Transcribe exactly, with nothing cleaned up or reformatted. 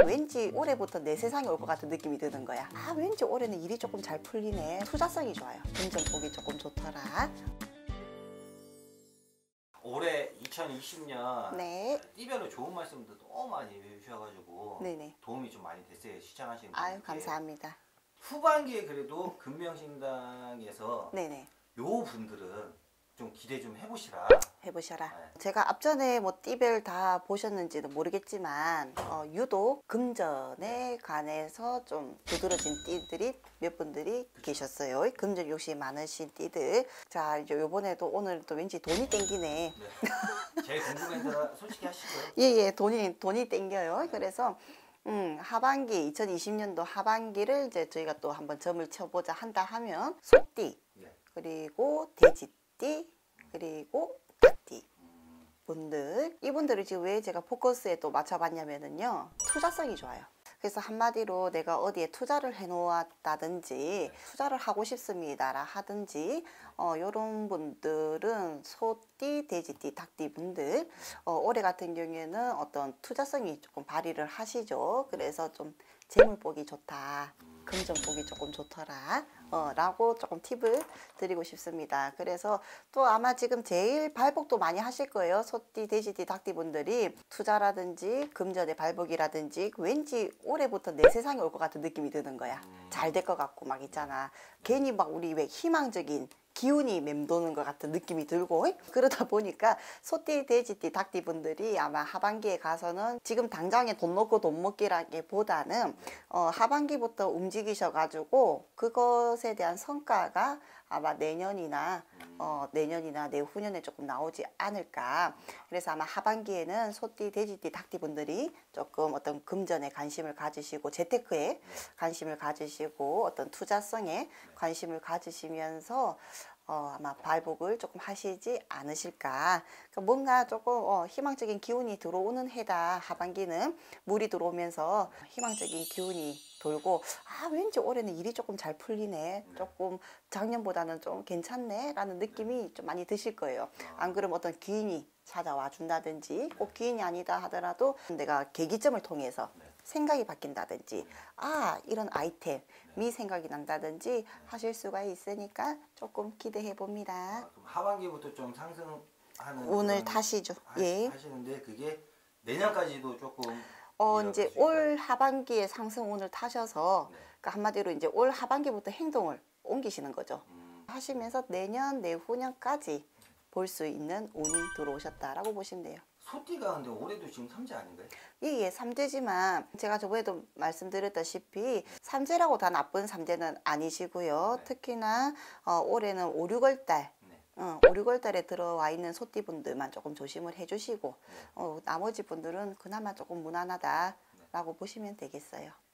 왠지 올해부터 내 세상이 올 것 같은 느낌이 드는 거야. 아, 왠지 올해는 일이 조금 잘 풀리네. 투자성이 좋아요. 금전 보기 조금 좋더라. 올해 이천이십 년 네. 띠별로 좋은 말씀도 너무 많이 해주셔가지고 네네. 도움이 좀 많이 됐어요. 시청하시는 아유, 분들께. 감사합니다. 후반기에 그래도 금명신당에서 네네. 요 분들은 좀 기대 좀 해보시라. 해보셔라. 네. 제가 앞전에 뭐 띠별 다 보셨는지는 모르겠지만 어, 유독 금전에 관해서 좀 두드러진 띠들이 몇 분들이 계셨어요. 금전 욕심이 많으신 띠들. 자, 이제 요번에도 오늘 또 왠지 돈이 땡기네. 네. 제일 궁금한 대로 솔직히 하시고요. 예예, 돈이 돈이 땡겨요. 그래서 음, 하반기 이천이십 년도 하반기를 이제 저희가 또 한번 점을 쳐보자 한다 하면 소띠, 네. 그리고 돼지띠, 그리고 닭띠 분들, 이분들을 지금 왜 제가 포커스에 또 맞춰봤냐면은요, 투자성이 좋아요. 그래서 한마디로 내가 어디에 투자를 해놓았다든지 투자를 하고 싶습니다라 하든지 어, 이런 분들은 소띠, 돼지띠, 닭띠 분들 어, 올해 같은 경우에는 어떤 투자성이 조금 발휘를 하시죠. 그래서 좀 재물 보기 좋다, 금전 보기 조금 좋더라 어, 라고 조금 팁을 드리고 싶습니다. 그래서 또 아마 지금 제일 발복도 많이 하실 거예요. 소띠, 돼지띠, 닭띠 분들이 투자라든지 금전의 발복이라든지 왠지 올해부터 내 세상이 올 것 같은 느낌이 드는 거야. 잘 될 것 같고 막 있잖아. 괜히 막 우리 왜 희망적인 기운이 맴도는 것 같은 느낌이 들고, 그러다 보니까 소띠, 돼지띠, 닭띠 분들이 아마 하반기에 가서는 지금 당장에 돈 넣고 돈 먹기라기보다는 어, 하반기부터 움직이셔가지고 그것에 대한 성과가 아마 내년이나 어, 내년이나 내후년에 조금 나오지 않을까. 그래서 아마 하반기에는 소띠, 돼지띠, 닭띠 분들이 조금 어떤 금전에 관심을 가지시고 재테크에 관심을 가지시고 어떤 투자성에 관심을 가지시면서 어, 아마 발복을 조금 하시지 않으실까. 그러니까 뭔가 조금 어, 희망적인 기운이 들어오는 해다. 하반기는 물이 들어오면서 희망적인 기운이 돌고, 아, 왠지 올해는 일이 조금 잘 풀리네, 조금 작년보다는 좀 괜찮네 라는 느낌이 좀 많이 드실 거예요. 안 그러면 어떤 귀인이 찾아와 준다든지, 꼭 귀인이 아니다 하더라도 내가 계기점을 통해서 생각이 바뀐다든지, 아, 이런 아이템이 생각이 난다든지 하실 수가 있으니까 조금 기대해 봅니다. 아, 그럼 하반기부터 좀 상승하는 오늘 타시죠. 하시, 예. 하시는데 그게 내년까지도 조금 어, 이제 올 하반기에 상승 운을 타셔서 네. 그러니까 한마디로 이제 올 하반기부터 행동을 옮기시는 거죠. 음. 하시면서 내년, 내후년까지 볼 수 있는 운이 들어오셨다라고 보시면 돼요. 소띠가 근데 올해도 지금 삼재 아닌가요? 예, 예, 삼재지만 제가 저번에도 말씀드렸다시피 삼재라고 다 나쁜 삼재는 아니시고요. 네. 특히나 어, 올해는 오, 육월달 네. 어, 오, 육월달에 들어와 있는 소띠분들만 조금 조심을 해주시고 네. 어, 나머지 분들은 그나마 조금 무난하다라고 보시면 되겠어요.